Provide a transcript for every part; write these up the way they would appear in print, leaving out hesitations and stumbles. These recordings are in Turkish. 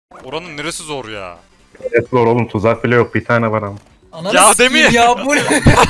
Oranın neresi zor ya? Evet zor oğlum, tuzak bile yok, bir tane var ama. Ananı Ya sikeyim Demir! ya bu ne?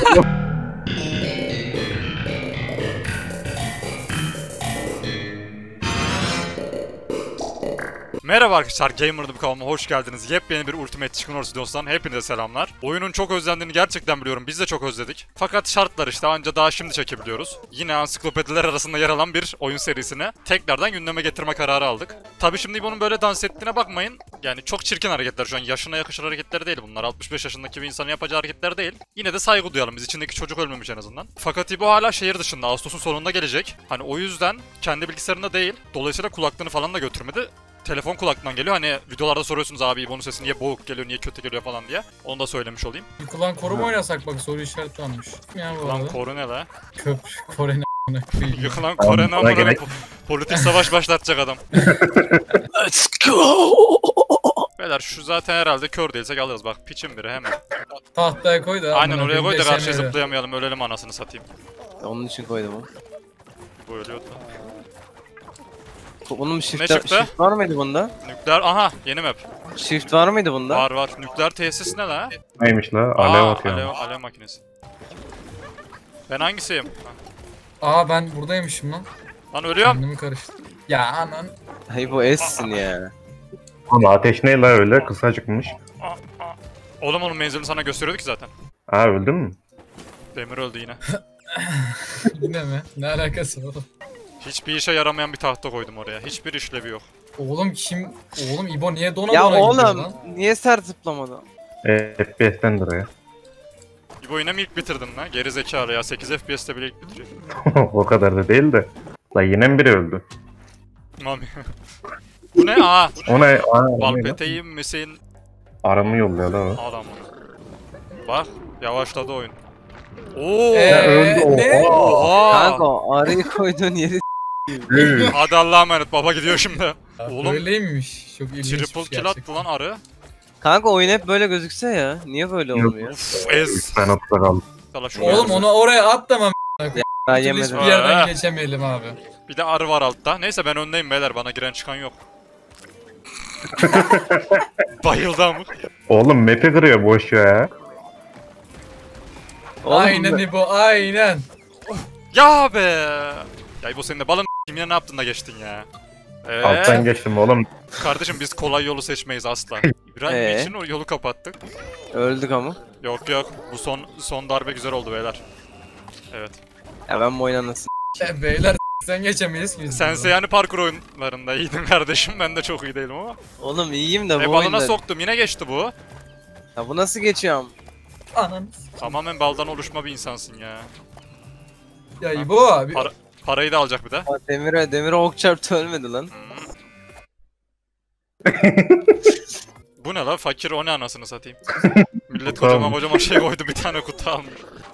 Merhaba arkadaşlar, Gamer'da bir kanalıma hoş geldiniz. Yepyeni bir Ultimate Chicken Horse videosundan hepinize selamlar. Oyunun çok özlendiğini gerçekten biliyorum, biz de çok özledik. Fakat şartlar işte, anca daha şimdi çekebiliyoruz. Yine ansiklopediler arasında yer alan bir oyun serisini tekrardan gündeme getirme kararı aldık. Tabi şimdi İbo'nun böyle dans ettiğine bakmayın. Yani çok çirkin hareketler, şu an yaşına yakışır hareketler değil bunlar. 65 yaşındaki bir insanın yapacağı hareketler değil. Yine de saygı duyalım, biz içindeki çocuk ölmemiş en azından. Fakat İbo hala şehir dışında, Ağustos'un sonunda gelecek. Hani o yüzden kendi bilgisayarında değil, dolayısıyla kulaklığını falan da götürmedi. Telefon kulaklığından geliyor. Hani videolarda soruyorsunuz abi İbo'nun sesi niye boğuk geliyor, niye kötü geliyor falan diye. Onu da söylemiş olayım. Yıkılan koruma oynasak bak, soru işareti almış. Ya bu Lan arada. Kore ne la? Köprü Kore ne a**ına koyayım. Yıkılan Kore ne amına gerek- politik savaş başlatacak adam. Let's go. Beyler şu zaten herhalde kör değilsek alırız bak, piçin biri hemen. Tahtaya koy da. Aynen amına oraya koy da koyayım, karşıya geçemedi. zıplayamayalım, ölelim anasını satayım. Onun için koydum o. Bu ölüyordu. Bunun çıktı? shift var mıydı bunda? Nükleer, aha yeni map. Shift var mıydı bunda? Var var. Nükleer tesis ne la? Neymiş la? Alev Aa, atıyor. alev makinesi. Ben hangisiyim? Aa ben buradaymışım lan. Lan ölüyorum. Kendimi karıştı. Ya anan. Hayır bu S'sin ya. Oğlum ateş ne la öyle? Kısacıkmış. Oğlum onun menzilini sana gösteriyordu ki zaten. Aa, öldün mü? Demir öldü yine. Yine mi? Ne alakası var? Hiçbir işe yaramayan bir tahta koydum oraya. Hiçbir işlevi yok. Oğlum kim? Oğlum İbo niye dona Ya dona gidiyor oğlum lan? niye sert zıplamadı? FPS'tendir ya. İbo yine mi ilk bitirdin lan? Geri zekalı ya. 8 FPS'te bile ilk bitiriyor. O kadar da değil de. La yine mi biri öldü? Mami. Bu ne? Aa. O ne? Aa, o ne Bal lan? peteğim misin? Aramı yolluyor la o. Adam onu. Bak. Yavaşladı oyun. Oo. öldü o. ne? Oha. Kanka o arayı koyduğun yeri Hadi Allah'a emanet. Baba gidiyor şimdi. Oğlum. Böyleymiş. Çok ilginçmiş Triple kill attı lan arı. Kanka oyun hep böyle gözükse ya. Niye böyle olmuyor? Uf ez. Ben atla kaldım. Sala şu Oğlum geldi. onu oraya atlamam. Daha Hiçbir yemedim. yerden geçemeyelim abi. Bir de arı var altta. Neyse ben öndeyim beyler. Bana giren çıkan yok. Bayıldı amık. Oğlum map'i kırıyor boş ya. Oğlum, Aynen İbo aynen. Ya be. Ya bu senin de balın yine ne yaptın da geçtin ya. Alttan geçtim oğlum. Kardeşim biz kolay yolu seçmeyiz asla. İbrahim için o yolu kapattık. öldük ama. Yok yok. Bu son darbe güzel oldu beyler. Evet. Ya ben bu oyuna nasıl? Beyler sen geçemeyiz ki biz. Sense yani parkur oyunlarında iyiydin kardeşim. Ben de çok iyi değilim ama. Oğlum iyiyim de bu Balına oyunda. soktum yine geçti bu. Ya bu nasıl geçiyorum? Anan. Tamamen baldan oluşma bir insansın ya. Ya İbo abi. Parayı da alacak bir de. Aa, demire ok çarptı ölmedi lan. Bu ne la? Fakir o ne anasını satayım. Millet Kutu kocaman almış. kocaman şey koydu, bir tane kutu almış.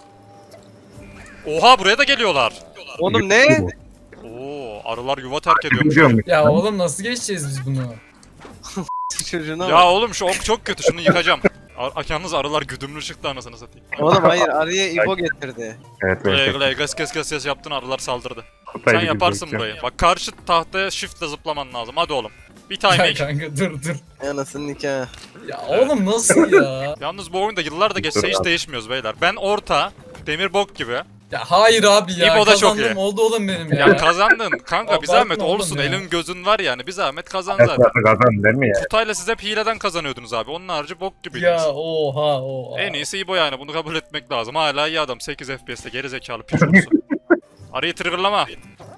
Oha buraya da geliyorlar. Oğlum ne? Oo arılar yuva terk ediyormuş. Gidiyorum. Ya oğlum nasıl geçeceğiz biz bunu? Çocuğuna Ya bak. oğlum şu ok çok kötü, şunu yıkacağım. Yalnız arılar güdümlü çıktı anasını satayım. Oğlum hayır arıya İbo getirdi. Evet Gley evet. gley gaz yaptın, arılar saldırdı. Kutaydı Sen yaparsın güzel. burayı. Bak karşı tahtaya shiftle zıplaman lazım, hadi oğlum. Bir Ya timing. kanka dur. Anasının nikahı. Ya oğlum nasıl ya? Yalnız bu oyunda yıllar da geçse Dur hiç abi. değişmiyoruz beyler. Ben orta, demir bok gibi. Ya hayır abi ya. İbo da çok Kazandım, iyi. oldu oğlum benim ya. Ya kazandın kanka, bir Abartma zahmet oğlum olsun, ya. elin gözün var yani, bir zahmet kazan Evet, zaten. kazan değil mi ya? Kutayla siz hep hileden kazanıyordunuz abi, onun harici bok gibiydiniz. Ya oha. En iyisi İbo yani, bunu kabul etmek lazım. Hala iyi adam, 8 FPS'te geri zekalı piç olsun. Arayı triggerlama.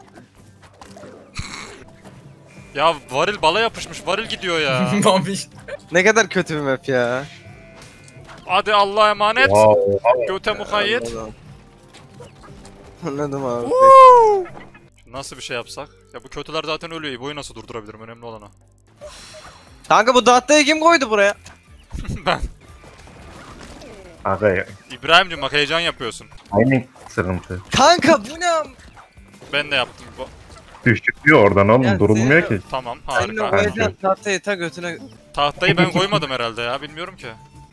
Ya varil bala yapışmış, varil gidiyor ya. Mami. Ne kadar kötü bir map ya. Hadi Allah'a emanet. Wow. Göte mukayyet. Anladım abi. Nasıl bir şey yapsak? Ya bu kötüler zaten ölüyor, İbo'yu nasıl durdurabilirim, önemli olan o. Kanka bu tahtayı kim koydu buraya? Ben. Aga ya. İbrahim'cim bak heyecan yapıyorsun. Timing sıkıntı. Kanka bu ne? Ben de yaptım bu. Düştük diyor oradan oğlum, Ya durulmuyor senin- ki. Tamam Senin o harika. koyacağın tahtayı ta götüne... Tahtayı ben koymadım herhalde ya, bilmiyorum ki.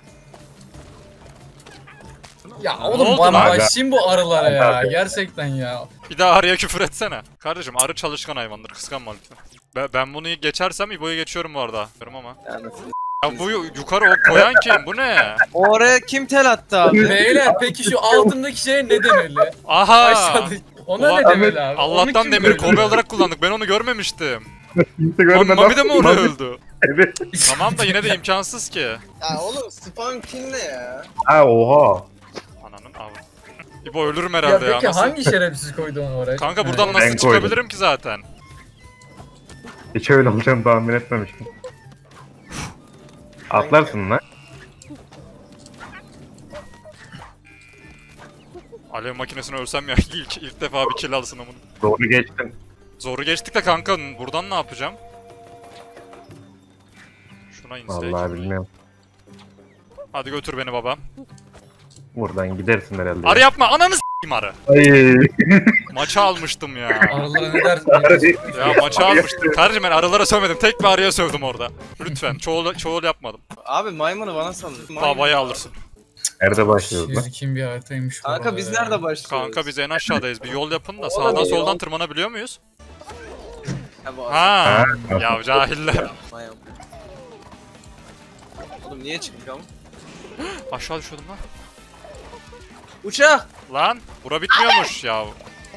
Ya Ne oğlum oldu bana lan? başlayayım bu arılara ya. Abi. Gerçekten ya. Bir daha arıya küfür etsene. Kardeşim arı çalışkan hayvandır, kıskanma lütfen. Ben bunu geçersem İbo'yu geçiyorum bu arada. Bilmiyorum ama. Yani. Ya bu yukarı o koyan kim? Bu ne? Oraya kim tel attı abi? Beyler peki şu altındaki şeye ne demeli? Aha! Aşağıdaki. Ona Ulan, ne demeli abi? Onu Allah'tan kim demiri bilir? Kobe olarak kullandık. Ben onu görmemiştim. Kimse görmedi. Mami de mi orada öldü? Evet. Tamam da yine de imkansız ki. Ya oğlum spam kill ne ya? Ha oha. Ananın avı. İbo ölürüm Ya herhalde ya. peki Nasıl? hangi şerefsiz koydu onu oraya? Kanka buradan Ha. nasıl Ben koydum. çıkabilirim ki zaten? Hiç öyle olacağını tahmin etmemiştim. Atlarsın lan. Alev makinesine ölsem ya ilk defa bir kill alsın amına. Doğru geçtin. Zoru geçtik de kanka buradan ne yapacağım? Şuna insek. Vallahi bilmiyorum. Hadi götür beni baba. Buradan gidersin herhalde. Arı yapma ananı s**eyim arı. Ay. Maça almıştım ya. Arılara ne dersin? Ya maça almıştım. Kardeşim ben arılara sövmedim. Tek bir arıya sövdüm orada. Lütfen çoğul yapmadım. Abi maymunu bana salın. Babayı alırsın. Nerede başlıyoruz lan? Kim bir haritaymış bu Kanka arada biz ya. nerede başlıyoruz? Kanka biz en aşağıdayız. Bir yol yapın da sağdan soldan tırmanabiliyor muyuz? Ha, bu Ha. Ha. Ya cahiller. Maymun. Oğlum niye çıkmıyor? Aşağı düşüyordum lan. Uçak! Lan bura bitmiyormuş ya.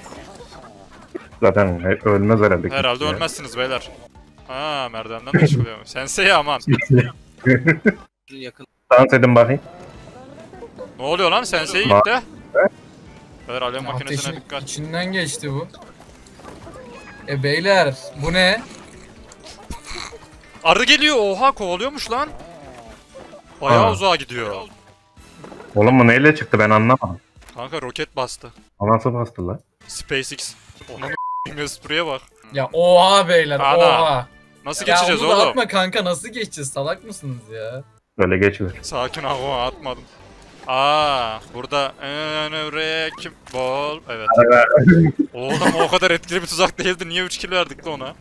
Zaten ölmez herhalde. Herhalde kimse ya. ölmezsiniz beyler. Ha merdivenden de çıkılıyor. Sensei aman. Yakın. Dans edin bakayım. Ne oluyor lan Sensei gitti. Beyler alev makinesine Ateşin dikkat. içinden geçti bu. Beyler bu ne? Arı geliyor oha kovalıyormuş lan. Bayağı Ha. uzağa gidiyor. Oğlum bu neyle çıktı ben anlamadım. Kanka roket bastı. O nasıl bastı lan? SpaceX. Onun espriye bak. Ya oha beyler Ana. oha. Nasıl Ya geçeceğiz onu da oğlum? atma kanka nasıl geçeceğiz salak mısınız ya? Böyle geçilir. Sakin ol atmadım. Aa burada kim bol evet. Oğlum o kadar etkili bir tuzak değildi. Niye 3 kill verdik de ona?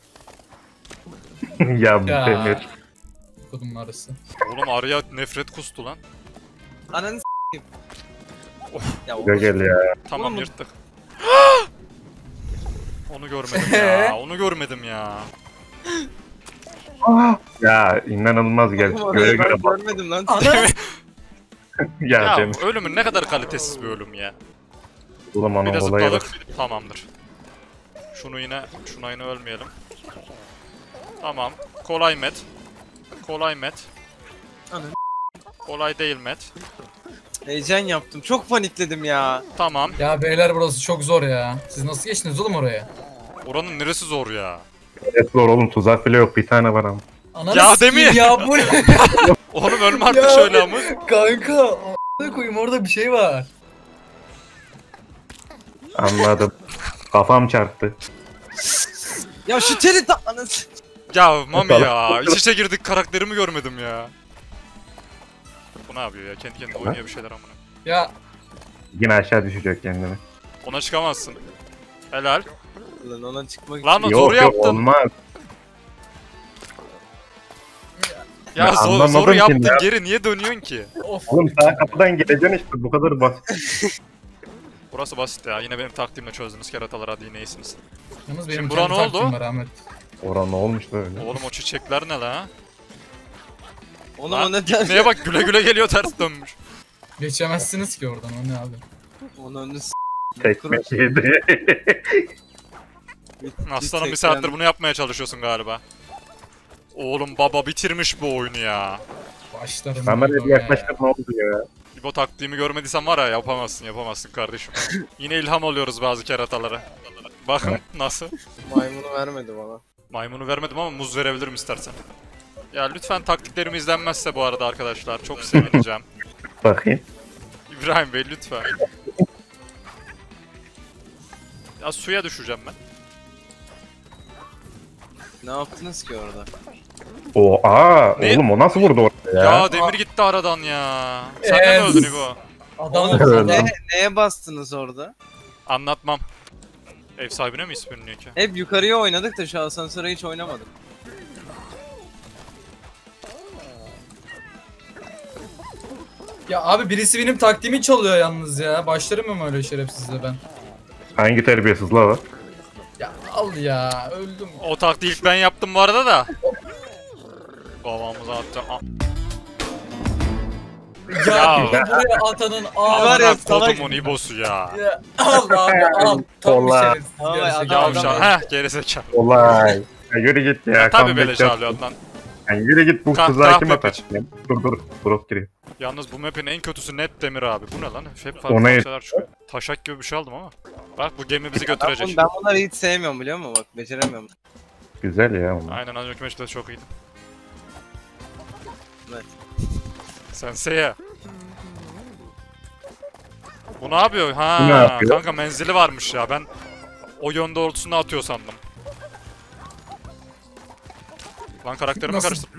Ya bu Ya. demir. Kodum arası. Oğlum arıya nefret kustu lan. Ananı s**eyim. Of. Ya o Gel ya. Tamam Oğlum. yırttık. Onu görmedim ya. Onu görmedim ya. Ya inanılmaz gel. Oğlum, Göre orayı göre ben bak. görmedim lan. Ya Ya Cem. ölümün ne kadar kalitesiz bir ölüm ya. Oğlum Bir onun de olaya bak. zıpladık. Tamamdır. Şuna yine ölmeyelim. Tamam. Kolay met. Kolay met. Ananı. Kolay değil met. Heyecan yaptım. Çok panikledim ya. Tamam. Ya beyler burası çok zor ya. Siz nasıl geçtiniz oğlum oraya? Oranın neresi zor ya? Evet zor oğlum tuzak bile yok bir tane var ama. Ananı Ya sikeyim Demir! Ya bu ne? Oğlum ölme artık Ya. şöyle ama. Kanka a**ına koyayım orada bir şey var. Anladım. Kafam çarptı. Ya şu teli ta... Ananı s- Ya Mami ya. İç içe girdik karakterimi görmedim ya. Bu ne yapıyor ya? Kendi kendine oynuyor bir şeyler amına. Ya Yine aşağı düşecek kendini. Ona çıkamazsın. Helal. Lan ona çıkmak Lan o Yok zoru yok yaptın. olmaz. Ya Ben zoru anlamadım ki yaptın ne- geri niye dönüyorsun ki? of. Oğlum sağ kapıdan gireceksin işte bu kadar basit. Burası basit ya. Yine benim taktiğimle çözdünüz keratalar hadi yine iyisiniz. Yalnız benim Şimdi bura kendi ne oldu? taktiğim var Ahmet. Orhan ne olmuş böyle? Oğlum o çiçekler ne la? Oğlum Lan, o neden? Neye bak güle güle geliyor ters dönmüş. Geçemezsiniz ki oradan o ne abi. Onun önünü s**. Tekme yedi. Aslanım bir saattir bunu yapmaya çalışıyorsun galiba. Oğlum baba bitirmiş bu oyunu ya. Başlarım. Kameraya bir ya. yaklaştık ne oldu ya? İbo taktiğimi görmediysen var ya yapamazsın kardeşim. Yine ilham oluyoruz bazı keratalara. Bakın nasıl. Maymunu vermedi bana. Maymunu vermedim ama muz verebilirim istersen. Ya lütfen taktiklerim izlenmezse bu arada arkadaşlar çok sevineceğim. Bakayım. İbrahim Bey lütfen. Ya suya düşeceğim ben. Ne yaptınız ki orada? Ne? Oğlum o nasıl vurdu oraya ya? Ya demir gitti aradan ya. Sen de mi öldün İbo? Adam Oğlum Öldüm. neye bastınız orada? Anlatmam. Ev sahibine mi ismi ünlüyor ki? Hep yukarıya oynadık da şu asansöre hiç oynamadık. Ya abi birisi benim taktiğimi çalıyor yalnız ya. Başlarım mı öyle şerefsizle ben? Hangi terbiyesiz la o? Ya Al ya öldüm. O taktiği ilk ben yaptım bu arada da. Kafamıza atacağım. Ya Ya. buraya atanın Var ya, Amına salak. kodumun ibosu ya. Ya, al abi al. Tam bir Vallahi. şerefsiz Vallahi gerçekten. adam- Yavşa. Heh gerizekalı. Olay. Ya yürü git ya. Tabii comeback beleş yap. alıyorsun lan. Ya yürü git bu Kah- kıza kim kahpe atar? piç. Dur. Brok giriyor. Yalnız bu map'in en kötüsü net demir abi. Bu ne lan? Hep Ona farklı yet- şeyler çıkıyor. Taşak gibi bir şey aldım ama. Bak bu gemi bizi Ben, götürecek. ben bunları hiç sevmiyorum biliyor musun? Bak beceremiyorum. Güzel ya. Onlar. Aynen az önceki maçta çok iyiydi. Evet. Sensei'ye. Bu ne yapıyor? Ha, Bu ne yapıyor? kanka menzili varmış ya. Ben o yön doğrultusunda atıyor sandım. Lan karakterimi Nasıl? karıştır.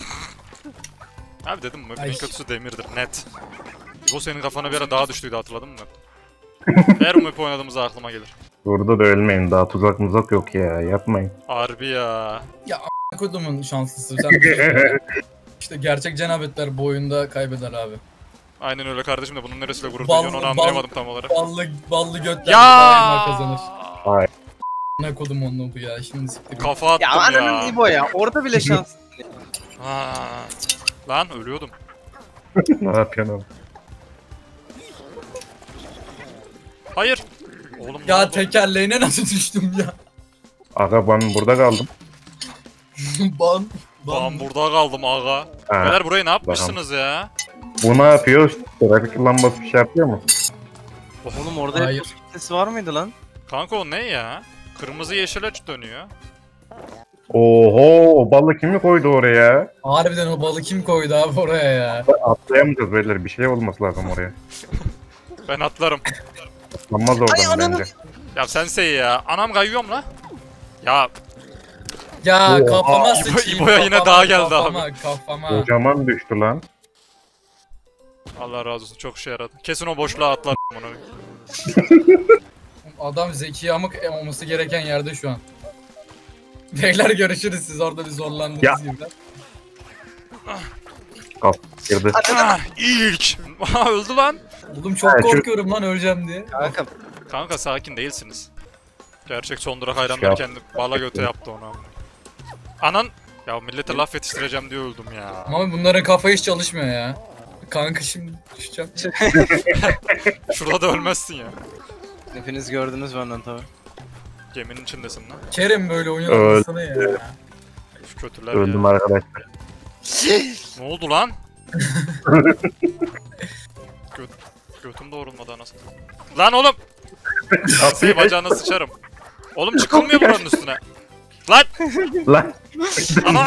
Abi dedim bu map'in en Ay. kötüsü demirdir net. Bu senin kafana bir ara daha düştüydü hatırladın mı? Her map oynadığımızda aklıma gelir. Burada da ölmeyin. Daha tuzak muzak yok ya. Yapmayın. Harbi ya. Kodumun şanslısı. Sen biliyorsun. İşte gerçek cenabetler bu oyunda kaybeder abi. Aynen öyle kardeşim de bunun neresiyle gurur Bal- duyuyorsun onu bal- anlayamadım tam olarak. Ballı götler Ya daima kazanır. Hayır. Ne kodum onu bu ya şimdi siktir. Kafa attım Ya ya. ananın İbo ya. Orada bile şans. Ha. Lan ölüyordum. Ne yapıyorsun oğlum? Hayır. Oğlum ne Ya oldu? tekerleğine nasıl düştüm ya? Aga ben burada kaldım. ban. Ben burada kaldım aga. Ha. Beyler burayı ne yapmışsınız ya? Bu ne yapıyor? Trafik lambası bir şey yapıyor mu? Oğlum orada Hayır. hep sesi var mıydı lan? Kanka o ne ya? Kırmızı yeşile dönüyor. Oho, balık kimi koydu oraya? Harbiden o balı kim koydu abi oraya ya? Atlayamayacağız beyler. Bir şey olması lazım oraya. Ben atlarım. Atlanmaz oradan ananı- bence. Ya sensei ya. Anam kayıyorum la. Ya Ya Oha. kafama İbo- sıçayım. İbo'ya yine kafama, daha geldi kafama. Kocaman düştü lan. Allah razı olsun çok işe yaradı. Kesin o boşluğa atlar bunu. Adam zeki amık olması gereken yerde şu an. Beyler görüşürüz, siz orada bir zorlandınız Ya. gibi. Girdi. Ah, ilk. Öldü lan. Oğlum çok Evet, şu- korkuyorum lan öleceğim diye. Kanka Kanka sakin değilsiniz. Gerçek son durak hayranları Ya. kendi bala göte yaptı onu. Anan. Ya millete laf yetiştireceğim diye öldüm ya. Ama bunların kafa hiç çalışmıyor ya. Kanka şimdi düşeceğim. Şurada da ölmezsin ya. hepiniz gördünüz benden tabii. Geminin içindesin lan. Kerem böyle oyun Öl- anlasana ya. Şu kötüler Öldüm ya. arkadaşlar. Ne oldu lan? Götüm doğrulmadı anasını. Lan oğlum! Senin bacağına sıçarım. Oğlum çıkılmıyor buranın üstüne. Lan! Lan. Ana!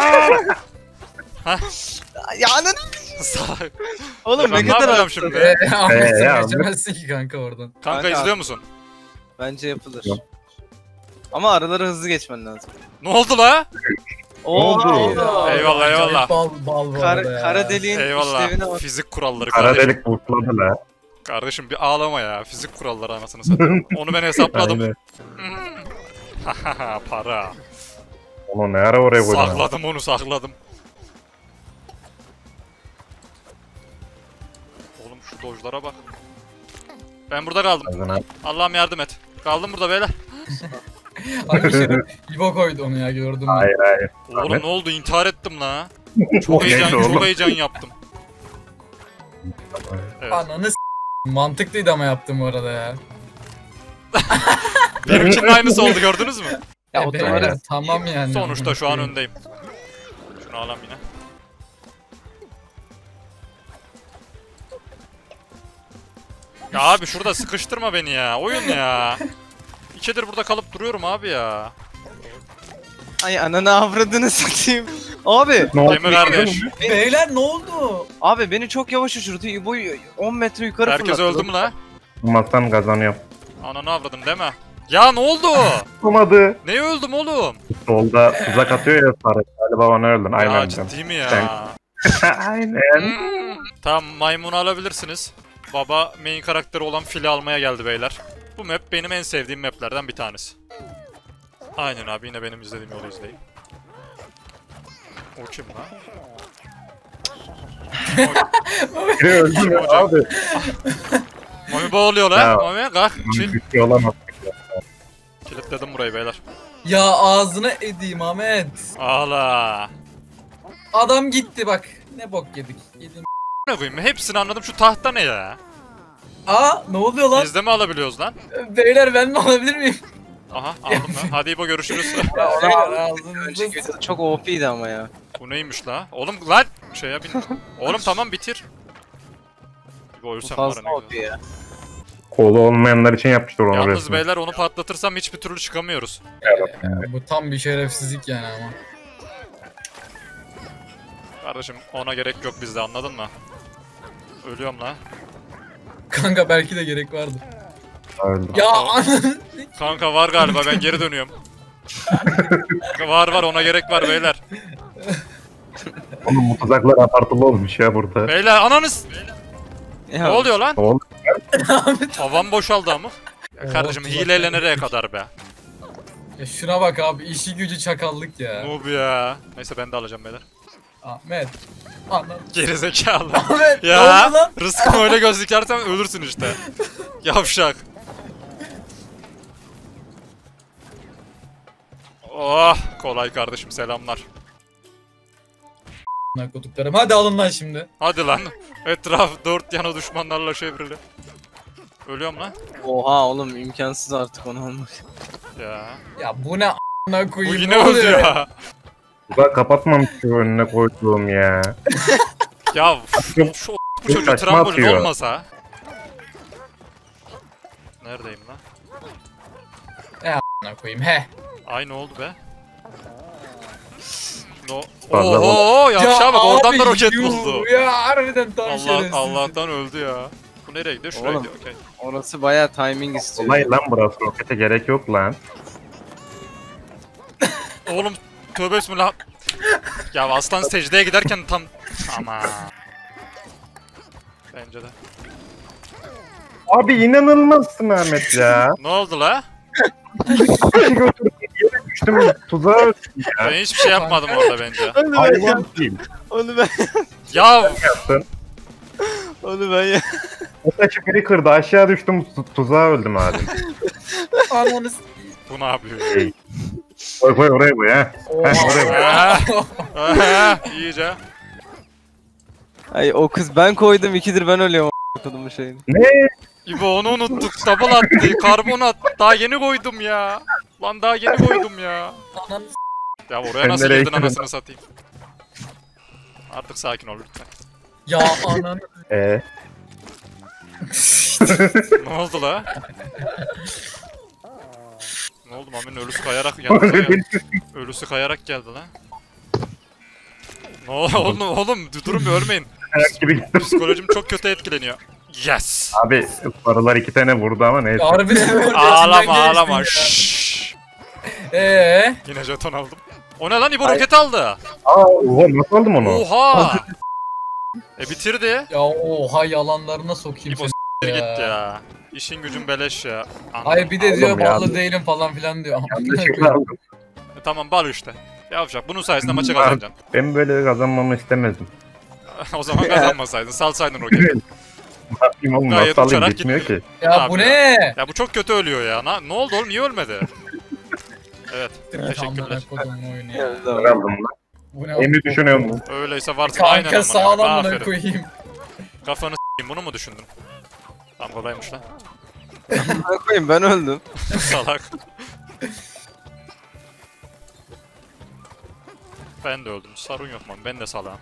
Ya ananı. Salak. Oğlum Ben ne ne kadar yapacağım attı. şimdi? Ahmet sen ya. geçemezsin ki kanka oradan. Kanka Kanka. izliyor musun? Bence yapılır. Yok. Ama araları hızlı geçmen lazım. Ne oldu la? oldu? Eyvallah, eyvallah. Bal bu arada ya. Kara deliğin Eyvallah. işlevine bak. Fizik kuralları Kara kardeşim. delik buzladı la. Kardeşim bir ağlama ya. Fizik kuralları anasını satayım. Onu ben hesapladım. Aynen. Para. Onu ne ara oraya koydun? Sakladım onu sakladım. Oğlum şu dojlara bak. Ben burada kaldım. Ağzına. Allah'ım yardım et. Kaldım burada beyler. Hangi şerif? İbo koydu onu ya gördüm ben. Hayır hayır. Oğlum Ahmet. ne oldu? İntihar ettim la. Çok Neyse heyecan, oğlum. çok heyecan yaptım. Evet. Ananı mantıklıydı ama yaptım bu arada ya. Benimkinin aynısı oldu gördünüz mü? Ya beyler, otomatik. tamam yani. Sonuçta şu an öndeyim. Şunu alalım yine. Ya abi şurada sıkıştırma beni ya. Oyun ya. İkidir burada kalıp duruyorum abi ya. Ay ananı avradını satayım. Abi. Ne oldu? Demir kardeş. Beyler ne oldu? Abi beni çok yavaş uçurdu. İbo'yu 10 metre yukarı Herkes fırlattı. öldü mü la? Masan kazanıyor. Ananı avradım deme. Ya ne oldu? Olmadı. Neye öldüm oğlum? Solda tuzak atıyor ya sarı. Galiba bana öldün. Ya Aynen. sen. ciddi mi ya? Aynen. Tamam maymunu alabilirsiniz. Baba main karakteri olan fili almaya geldi beyler. Bu map benim en sevdiğim maplerden bir tanesi. Aynen abi yine benim izlediğim yolu izleyin. O kim lan? Biri öldü mü Hocam. abi? Mami boğuluyor lan. Ya. Mami kalk. Chill. Güçlü olamaz. Kilitledim burayı beyler. Ya ağzına edeyim Ahmet. Ağla. Adam gitti bak. Ne bok yedik. Yedim. Ne koyayım? Hepsini anladım. Şu tahta ne ya? Aa ne oluyor lan? Biz de mi alabiliyoruz lan? Beyler ben mi alabilir miyim? Aha aldım lan. Hadi İbo görüşürüz. Beyler ağzınızı Önceki videoda çok OP'ydi ama ya. Bu neymiş la? Oğlum lan şeye bin. Oğlum tamam bitir. İbo ölsem var ya Fazla ne OP güzel. ya. Kolu olmayanlar için yapmıştır onu Yalnız resmen. beyler onu patlatırsam hiçbir türlü çıkamıyoruz. Bu tam bir şerefsizlik yani ama. Kardeşim ona gerek yok bizde anladın mı? Ölüyorum la. Kanka belki de gerek vardı. Öldü. Ya ananı. Kanka var galiba ben geri dönüyorum. var ona gerek var beyler. Oğlum bu tuzaklar abartılı olmuş ya burada. Beyler ananız. Ne Ya, oluyor lan? Oğlum Havam boşaldı ama. Ya kardeşim tuzak hileyle var. nereye kadar be? Ya şuna bak abi işi gücü çakallık ya. Noob ya. Neyse ben de alacağım beyler. Ahmet. Anam. Gerizekalı. Ahmet Ya ne oldu lan? rızkını öyle göz dikersen ölürsün işte. Yavşak. Oh kolay kardeşim selamlar. Narkotiklerim hadi alın lan şimdi. Hadi lan. Etraf dört yana düşmanlarla çevrili. Ölüyorum lan. Oha oğlum imkansız artık onu almak. Ya. Ya bu ne a**ına Bu koyayım yine ne öldü oluyor ya. tuzak kapatmamış şu önüne koyduğum ya. Ya şu bu çocuğu Saçma trambolin atıyor. olmasa. Neredeyim lan? A**ına koyayım he. Aynı oldu be. No. Fazla Oho yavşağa bak oradan da abi, roket yuh, buldu. Ya harbiden tam şerefsiz. Allah'tan öldü ya. Bu nereye gidiyor? Şuraya Oğlum. gidiyor. Okey. Orası bayağı timing istiyor. Olay lan burası, rokete gerek yok lan. Oğlum tövbe bismillah. Ya aslan secdeye giderken tam... Ama. Bence de. Abi inanılmazsın Ahmet ya. Ne oldu la? Kişi götürdüm, yere düştüm, tuzağa öldüm ya. Ben hiçbir şey yapmadım orada bence. Hayvan değil. Onu ben Ya Yaptın. onu ben ya. O taşı biri kırdı, aşağı düştüm, tuzağa öldüm abi. Ananı s- bu ne yapıyor? Hey. Koy oraya koy ha. Heh, oraya koy. Aha, iyice. Ay o kız ben koydum 2'dir ben ölüyorum a**ım bu şeyin. Ne? İbo onu unuttuk. Double attı. Karbon attı. Daha yeni koydum ya. Lan daha yeni koydum ya. Ananı s- Ya oraya Sen nasıl nereye girdin gittin? anasını satayım. Artık sakin ol lütfen. Ya ananı. Ne oldu la? Ne oldu Mami'nin ölüsü kayarak yanımıza geldi. Ölüsü kayarak geldi lan. Ne oldu oğlum durun bir ölmeyin. Ayak gibi gittim. Psikolojim çok kötü etkileniyor. Yes. Abi ısparılar 2 tane vurdu ama neyse. Harbiden böyle Ağlama içinden ağlama. geçtin ya. Şşş. Yine jeton aldım. O ne lan İbo roket aldı. Aa, oha nasıl aldım onu? Oha. Bitirdi. Ya oha yalanlarına sokayım İbo seni git ya. İşin gücün beleş ya. Anladım. Ay bir de diyor Aldım ya. bağlı değilim falan filan diyor. Yanlışlıkla aldım. Tamam bal işte. Yavşak bunun sayesinde maçı kazanacaksın. Ben böyle kazanmamı istemezdim. O zaman kazanmasaydın salsaydın roketi. Ne yapayım oğlum, Gayet nasıl alayım, uçarak bitmiyor gitti. ki. Ya bu ne? Ya bu çok kötü ölüyor ya. Ne oldu oğlum niye ölmedi? Evet. Teşekkürler. Amına koydum oyunu ya. Ben aldım lan. Bu ne? Emi düşünüyorum. Öyleyse varsın aynen Kanka amına. sağlam buna Aferin. koyayım. Kafanı s**eyim bunu mu düşündün? Tam kolaymış lan. Ben koyayım ben öldüm. Salak. Ben de öldüm. Sorun yok man. Ben de salağım.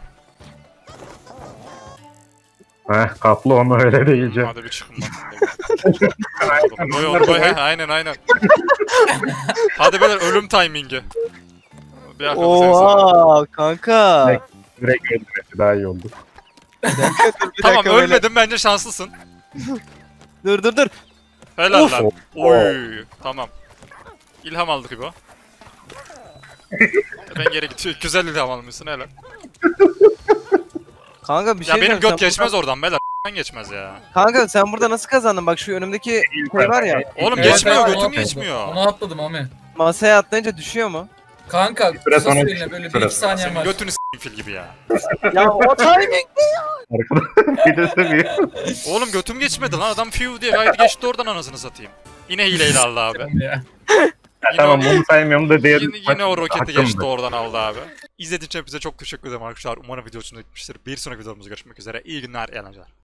Heh, kaplı onu öyle diyeceğim. Hadi bir çıkın lan. Koy onu koy. He, aynen. Hadi beyler ölüm timingi. Bir akıllı sensin. Oha kanka. Ne? Direkt öldürmesi daha iyi oldu. Bir Tamam dakika böyle. ölmedin bence şanslısın. Dur. Helal Of. lan. Oy. Tamam. İlham aldık İbo. Ben geri gidiyorum. Güzel ilham almışsın helal. Kanka bir şey Ya benim diyeceğim, göt sen geçmez oradan beyler. Geçmez ya. Kanka sen burada nasıl kazandın? Bak şu önümdeki şey var ya. Oğlum Evet, geçmiyor evet, götüm onu geçmiyor. atladım. Onu atladım Ami. Masaya atlayınca düşüyor mu? Kanka süre kısa sonra süreliğine böyle süre 1-2 sonra. saniyen Senin var. götünü s**eyim fil gibi ya. Ya o timing. Arkada bir de seviyor. Oğlum götüm geçmedi lan adam fiu diye gayet geçti oradan anasını satayım. Yine hileyle Allah abi. Ya. Tamam bunu saymıyorum da diğer Yine o roketi hakkımdı. geçti, oradan aldı abi. İzlediğiniz için hepinize çok teşekkür ederim arkadaşlar. Umarım video hoşunuza gitmiştir. Bir sonraki videomuzda görüşmek üzere. İyi günler, eğlenceler.